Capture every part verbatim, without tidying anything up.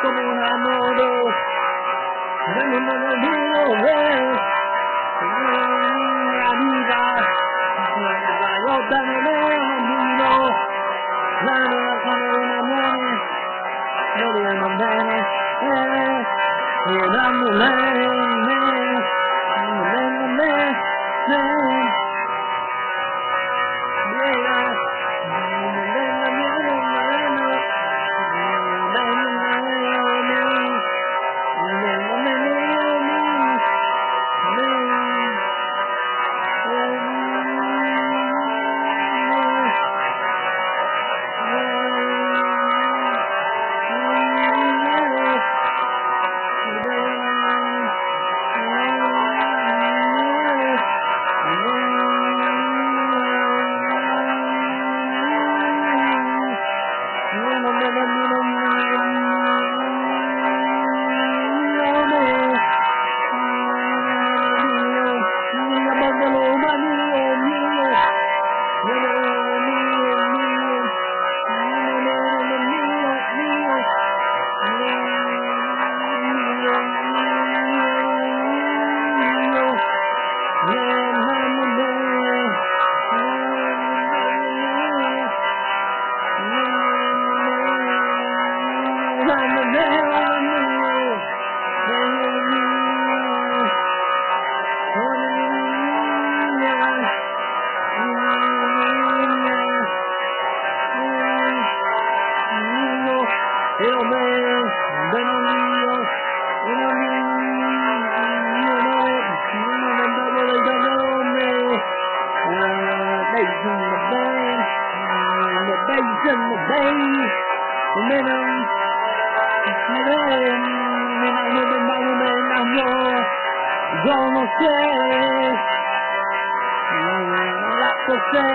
como un amore, non mi muovo, la vita, la lotta non è un bambino, la lotta non è un amore, non è un bene, eh, e non è me, non è me, me. Yo no sé, la cosa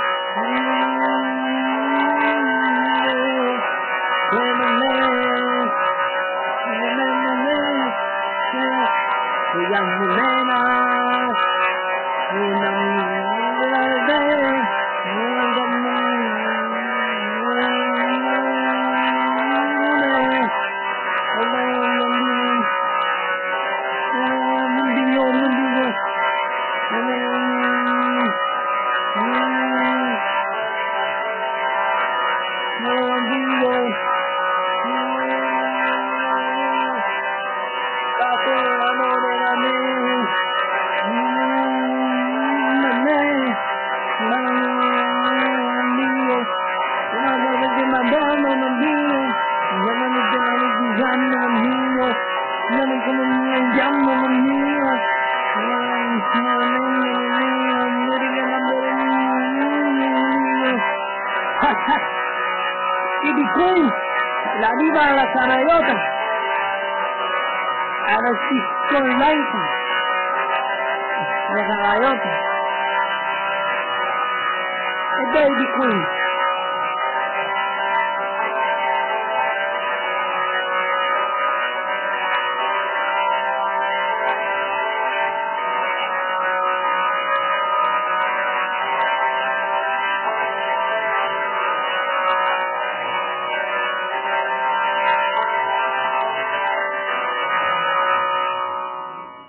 y di qui la viva la carayota a la ciscoilaita la carayota e dai di qui